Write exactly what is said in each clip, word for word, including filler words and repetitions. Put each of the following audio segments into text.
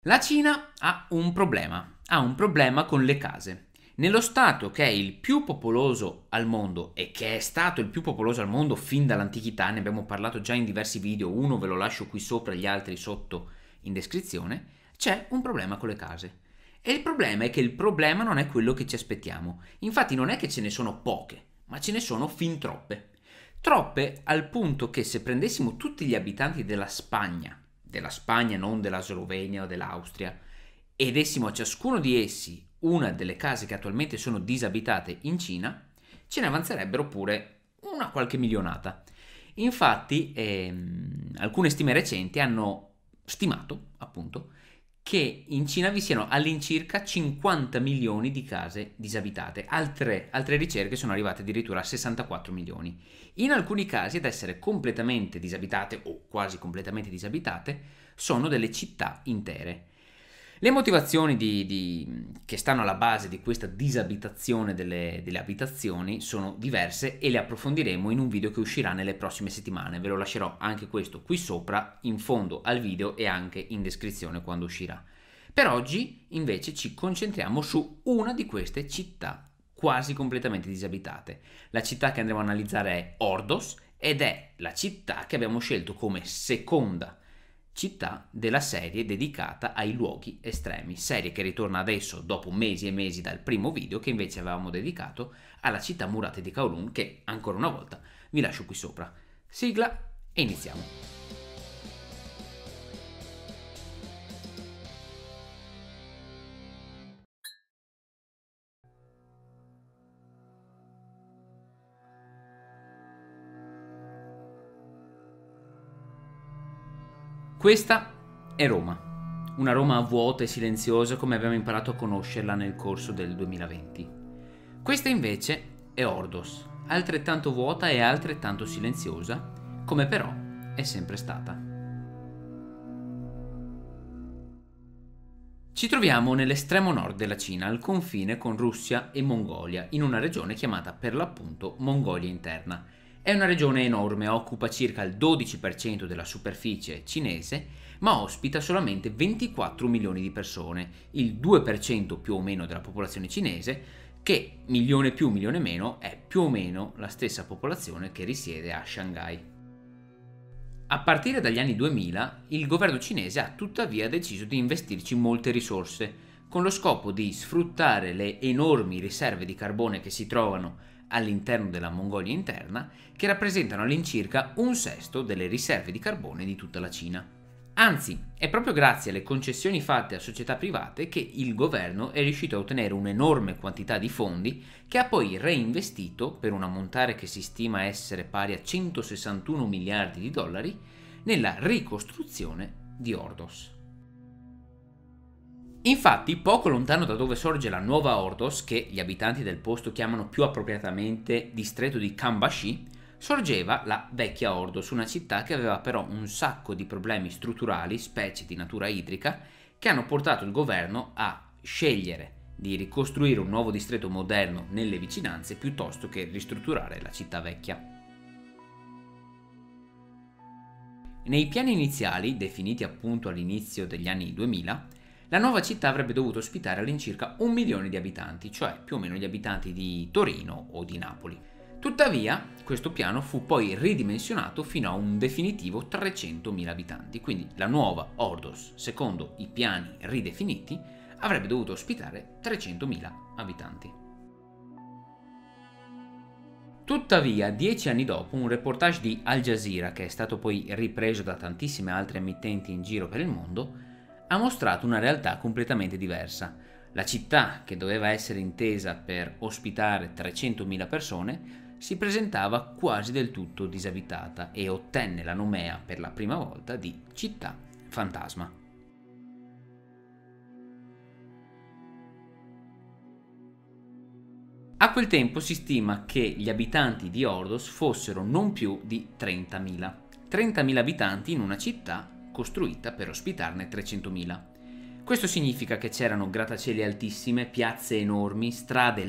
La Cina ha un problema, ha un problema con le case. Nello stato che è il più popoloso al mondo e che è stato il più popoloso al mondo fin dall'antichità, ne abbiamo parlato già in diversi video, uno ve lo lascio qui sopra, gli altri sotto in descrizione, c'è un problema con le case. E il problema è che il problema non è quello che ci aspettiamo. Infatti non è che ce ne sono poche, ma ce ne sono fin troppe. Troppe al punto che se prendessimo tutti gli abitanti della Spagna, della Spagna, non della Slovenia o dell'Austria, e dessimo a ciascuno di essi una delle case che attualmente sono disabitate in Cina, ce ne avanzerebbero pure una qualche milionata. Infatti, ehm, alcune stime recenti hanno stimato, appunto, che in Cina vi siano all'incirca cinquanta milioni di case disabitate. Altre, altre ricerche sono arrivate addirittura a sessantaquattro milioni. In alcuni casi, ad essere completamente disabitate o quasi completamente disabitate, sono delle città intere. Le motivazioni di, di, che stanno alla base di questa disabitazione delle, delle abitazioni sono diverse e le approfondiremo in un video che uscirà nelle prossime settimane. Ve lo lascerò anche questo qui sopra, in fondo al video e anche in descrizione quando uscirà. Per oggi invece ci concentriamo su una di queste città quasi completamente disabitate. La città che andremo a analizzare è Ordos ed è la città che abbiamo scelto come seconda città della serie dedicata ai luoghi estremi, serie che ritorna adesso dopo mesi e mesi dal primo video che invece avevamo dedicato alla città murate di Kowloon, che ancora una volta vi lascio qui sopra. Sigla e iniziamo. Questa è Roma, una Roma vuota e silenziosa come abbiamo imparato a conoscerla nel corso del duemilaventi. Questa invece è Ordos, altrettanto vuota e altrettanto silenziosa, come però è sempre stata. Ci troviamo nell'estremo nord della Cina, al confine con Russia e Mongolia, in una regione chiamata per l'appunto Mongolia Interna. È una regione enorme, occupa circa il dodici per cento della superficie cinese, ma ospita solamente ventiquattro milioni di persone, il due per cento più o meno della popolazione cinese, che milione più, milione meno, è più o meno la stessa popolazione che risiede a Shanghai. A partire dagli anni duemila, il governo cinese ha tuttavia deciso di investirci molte risorse, con lo scopo di sfruttare le enormi riserve di carbone che si trovano all'interno della Mongolia interna, che rappresentano all'incirca un sesto delle riserve di carbone di tutta la Cina. Anzi, è proprio grazie alle concessioni fatte a società private che il governo è riuscito a ottenere un'enorme quantità di fondi che ha poi reinvestito, per un ammontare che si stima essere pari a centosessantuno miliardi di dollari, nella ricostruzione di Ordos. Infatti, poco lontano da dove sorge la nuova Ordos, che gli abitanti del posto chiamano più appropriatamente distretto di Cambashi, sorgeva la vecchia Ordos, una città che aveva però un sacco di problemi strutturali, specie di natura idrica, che hanno portato il governo a scegliere di ricostruire un nuovo distretto moderno nelle vicinanze piuttosto che ristrutturare la città vecchia. Nei piani iniziali, definiti appunto all'inizio degli anni duemila, la nuova città avrebbe dovuto ospitare all'incirca un milione di abitanti, cioè più o meno gli abitanti di Torino o di Napoli. Tuttavia, questo piano fu poi ridimensionato fino a un definitivo trecentomila abitanti, quindi la nuova Ordos, secondo i piani ridefiniti, avrebbe dovuto ospitare trecentomila abitanti. Tuttavia, dieci anni dopo, un reportage di Al Jazeera, che è stato poi ripreso da tantissime altre emittenti in giro per il mondo, ha mostrato una realtà completamente diversa. La città, che doveva essere intesa per ospitare trecentomila persone, si presentava quasi del tutto disabitata e ottenne la nomea per la prima volta di città fantasma. A quel tempo si stima che gli abitanti di Ordos fossero non più di trentamila. trentamila abitanti in una città costruita per ospitarne trecentomila. Questo significa che c'erano grattacieli altissime, piazze enormi, strade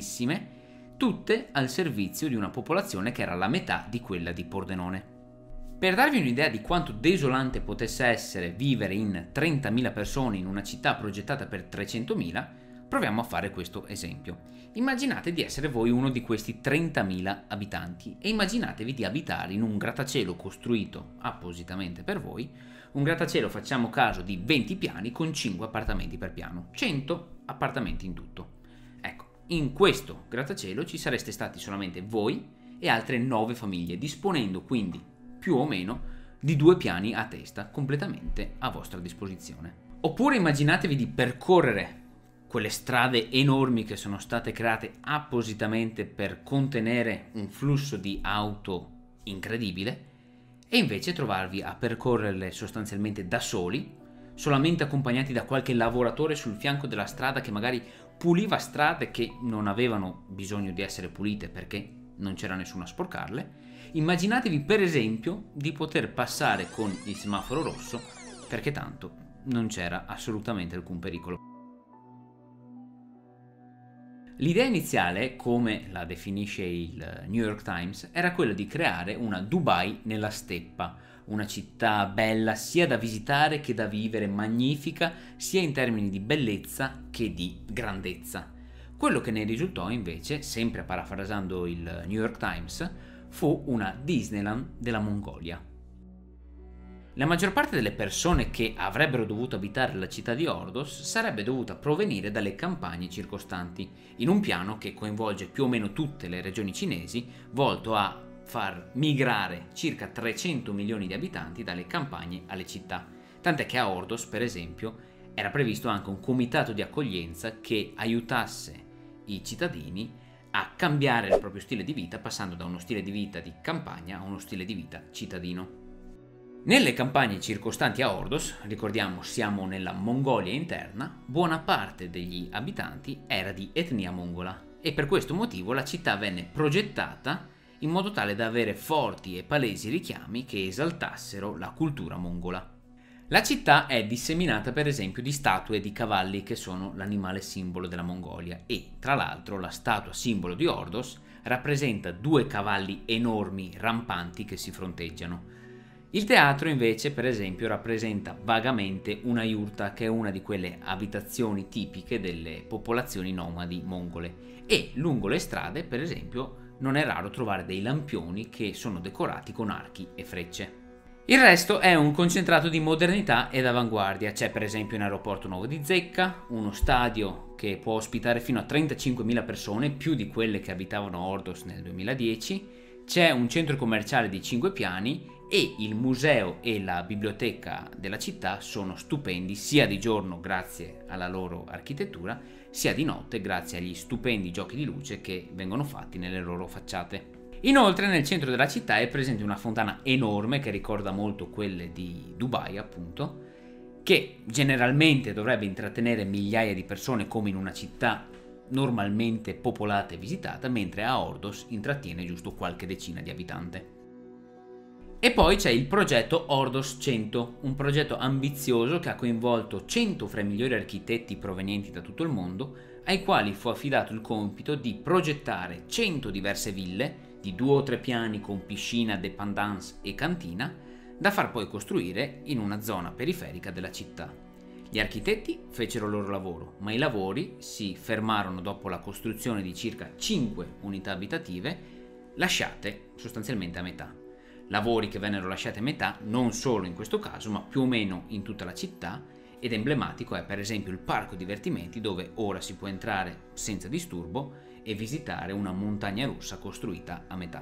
larghissime, tutte al servizio di una popolazione che era la metà di quella di Pordenone. Per darvi un'idea di quanto desolante potesse essere vivere in trentamila persone in una città progettata per trecentomila, proviamo a fare questo esempio. Immaginate di essere voi uno di questi trentamila abitanti e immaginatevi di abitare in un grattacielo costruito appositamente per voi, un grattacielo, facciamo caso, di venti piani con cinque appartamenti per piano, cento appartamenti in tutto. Ecco, in questo grattacielo ci sareste stati solamente voi e altre nove famiglie, disponendo quindi più o meno di due piani a testa completamente a vostra disposizione. Oppure immaginatevi di percorrere quelle strade enormi che sono state create appositamente per contenere un flusso di auto incredibile e invece trovarvi a percorrerle sostanzialmente da soli, solamente accompagnati da qualche lavoratore sul fianco della strada che magari puliva strade che non avevano bisogno di essere pulite perché non c'era nessuno a sporcarle. Immaginatevi per esempio di poter passare con il semaforo rosso perché tanto non c'era assolutamente alcun pericolo. L'idea iniziale, come la definisce il New York Times, era quella di creare una Dubai nella steppa, una città bella sia da visitare che da vivere, magnifica sia in termini di bellezza che di grandezza. Quello che ne risultò invece, sempre parafrasando il New York Times, fu una Disneyland della Mongolia. La maggior parte delle persone che avrebbero dovuto abitare la città di Ordos sarebbe dovuta provenire dalle campagne circostanti, in un piano che coinvolge più o meno tutte le regioni cinesi, volto a far migrare circa trecento milioni di abitanti dalle campagne alle città. Tant'è che a Ordos, per esempio, era previsto anche un comitato di accoglienza che aiutasse i cittadini a cambiare il proprio stile di vita, passando da uno stile di vita di campagna a uno stile di vita cittadino. Nelle campagne circostanti a Ordos, ricordiamo siamo nella Mongolia interna, buona parte degli abitanti era di etnia mongola e per questo motivo la città venne progettata in modo tale da avere forti e palesi richiami che esaltassero la cultura mongola. La città è disseminata per esempio di statue di cavalli che sono l'animale simbolo della Mongolia e tra l'altro la statua simbolo di Ordos rappresenta due cavalli enormi rampanti che si fronteggiano. Il teatro invece per esempio rappresenta vagamente una yurta che è una di quelle abitazioni tipiche delle popolazioni nomadi mongole e lungo le strade per esempio non è raro trovare dei lampioni che sono decorati con archi e frecce. Il resto è un concentrato di modernità ed avanguardia, c'è per esempio un aeroporto nuovo di zecca, uno stadio che può ospitare fino a trentacinquemila persone, più di quelle che abitavano a Ordos nel duemiladieci, c'è un centro commerciale di cinque piani e il museo e la biblioteca della città sono stupendi sia di giorno grazie alla loro architettura, sia di notte grazie agli stupendi giochi di luce che vengono fatti nelle loro facciate. Inoltre nel centro della città è presente una fontana enorme che ricorda molto quelle di Dubai appunto, che generalmente dovrebbe intrattenere migliaia di persone come in una città normalmente popolata e visitata, mentre a Ordos intrattiene giusto qualche decina di abitanti. E poi c'è il progetto Ordos cento, un progetto ambizioso che ha coinvolto cento fra i migliori architetti provenienti da tutto il mondo, ai quali fu affidato il compito di progettare cento diverse ville di due o tre piani con piscina, dépendance e cantina, da far poi costruire in una zona periferica della città. Gli architetti fecero il loro lavoro, ma i lavori si fermarono dopo la costruzione di circa cinque unità abitative, lasciate sostanzialmente a metà. Lavori che vennero lasciati a metà non solo in questo caso, ma più o meno in tutta la città, ed emblematico è per esempio il parco divertimenti dove ora si può entrare senza disturbo e visitare una montagna russa costruita a metà.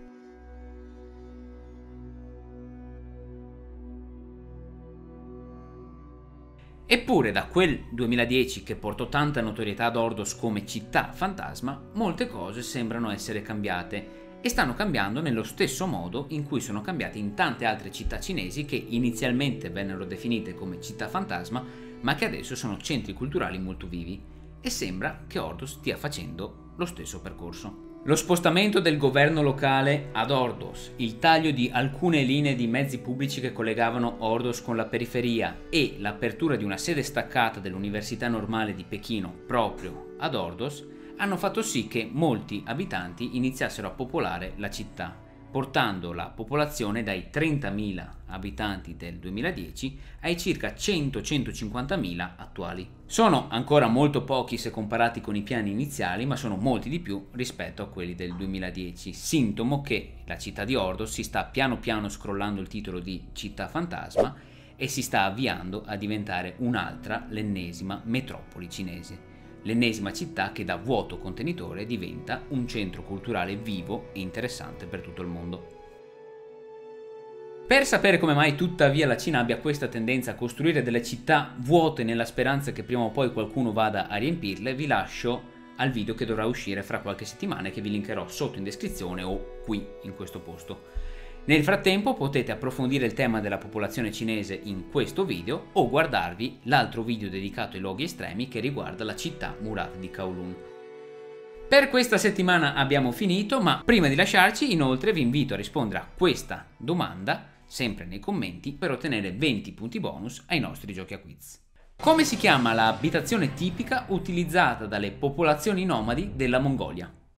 Eppure da quel duemiladieci che portò tanta notorietà ad Ordos come città fantasma, molte cose sembrano essere cambiate e stanno cambiando nello stesso modo in cui sono cambiate in tante altre città cinesi che inizialmente vennero definite come città fantasma, ma che adesso sono centri culturali molto vivi, e sembra che Ordos stia facendo lo stesso percorso. Lo spostamento del governo locale ad Ordos, il taglio di alcune linee di mezzi pubblici che collegavano Ordos con la periferia e l'apertura di una sede staccata dell'Università Normale di Pechino proprio ad Ordos hanno fatto sì che molti abitanti iniziassero a popolare la città, portando la popolazione dai trentamila abitanti del duemiladieci ai circa cento centocinquantamila attuali. Sono ancora molto pochi se comparati con i piani iniziali, ma sono molti di più rispetto a quelli del duemiladieci, sintomo che la città di Ordos si sta piano piano scrollando il titolo di città fantasma e si sta avviando a diventare un'altra, l'ennesima metropoli cinese. L'ennesima città che da vuoto contenitore diventa un centro culturale vivo e interessante per tutto il mondo. Per sapere come mai tuttavia la Cina abbia questa tendenza a costruire delle città vuote nella speranza che prima o poi qualcuno vada a riempirle, vi lascio al video che dovrà uscire fra qualche settimana e che vi linkerò sotto in descrizione o qui in questo posto. Nel frattempo potete approfondire il tema della popolazione cinese in questo video o guardarvi l'altro video dedicato ai luoghi estremi che riguarda la città murata di Kowloon. Per questa settimana abbiamo finito, ma prima di lasciarci inoltre vi invito a rispondere a questa domanda, sempre nei commenti, per ottenere venti punti bonus ai nostri giochi a quiz. Come si chiama l'abitazione tipica utilizzata dalle popolazioni nomadi della Mongolia?